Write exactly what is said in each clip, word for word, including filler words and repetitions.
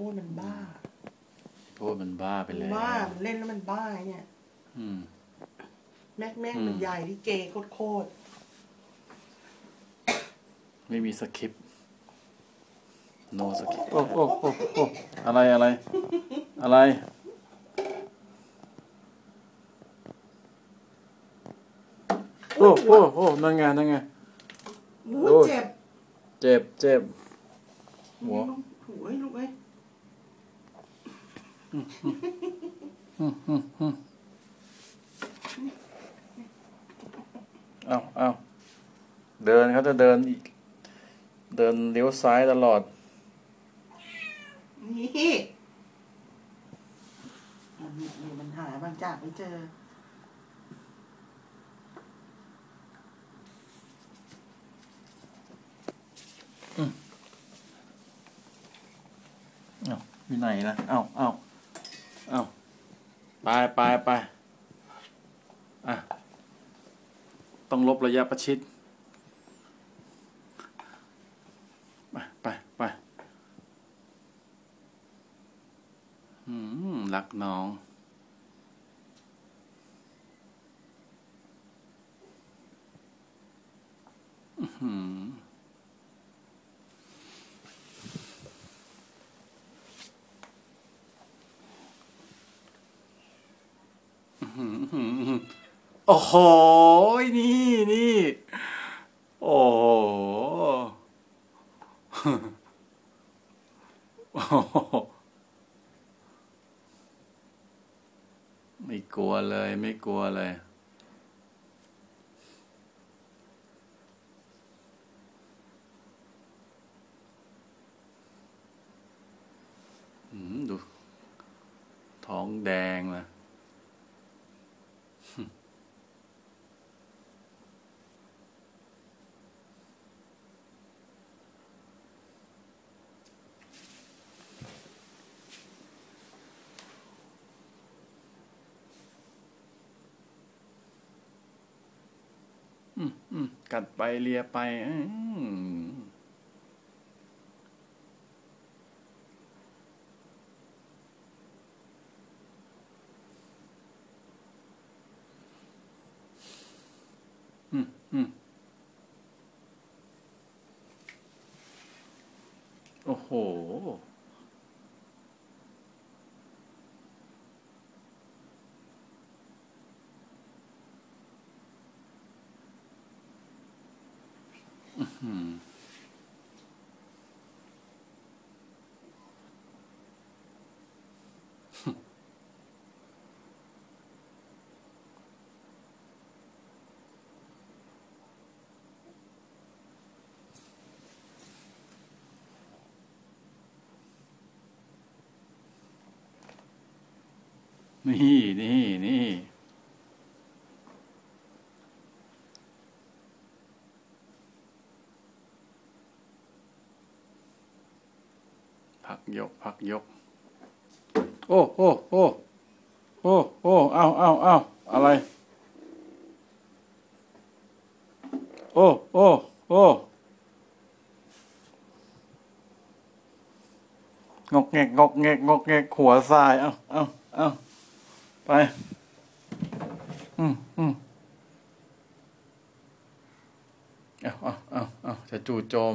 ดมันบ้าโพดมันบ้าไปแล้วบ้ามันเล่นแล้วมันบ้าเนี่ยอืมแม็กแม็กมันใหญ่ที่เกย์โคตรไม่มีสคริปต์โนสคริปต์โอ้โอ้โอ้โอ้อะไรอะไรอะไรโอ้โอ้โอ้นั่นไงนั่นไงโอ้เจ็บเจ็บเจ็บหัวโอ้ยลูกเอ้ยเอาเอาเดินเขาจะเดินอีกเดินเลี้ยวซ้ายตลอดนี่มันมีปัญหาบางจากไม่เจออืมเอาอยู่ไหนนะเอาเอาเอาไปไปไปอ่ะต้องลบระยะประชิดไปไปไปอืมรักน้องอืมโอ้โหนี่นี่โอ้โหไม่กลัวเลยไม่กลัวเลยดูท้องแดงนะอืมอืมกัดไปเลียไปอืมอืมอืมโอ้โหอืมนี่นี่นี่พักยกพักยกโอ้โอ้โอ้โอ้โอ้เอาเอาเอาอะไรโอ้โอ้โอ้งกแงกงกแงกงกแงกหัวทรายเอาเอาเอาไปอืมอืมเอาเอาเอาเอาจะจู่โจม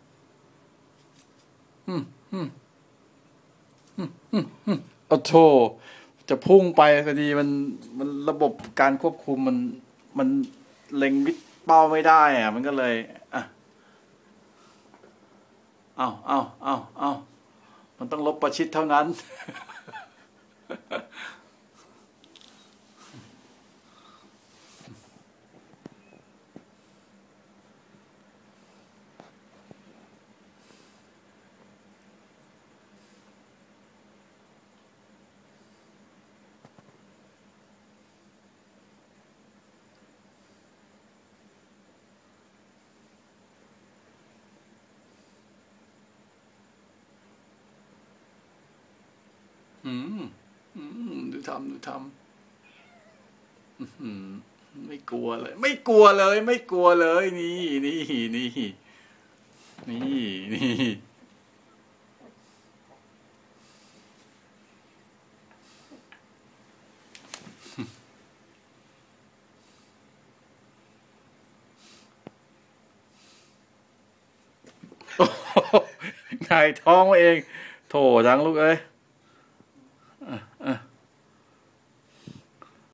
อืมอืมอืมอืมอืมเอาโธ่จะพุ่งไปพอดีมันมันระบบการควบคุมมันมันเล็งวิดเป้าไม่ได้อ่ะมันก็เลยอ่ะเอาเอาเอาเอามันต้องลบประชิดเท่านั้นอืมอืมดูทำดูทำอืมไม่กลัวเลยไม่กลัวเลยไม่กลัวเลยนี่นี่นี่นี่นี่หงายท้องมาเอง โถจังลูกเอ้ยอ่ะอ่ะ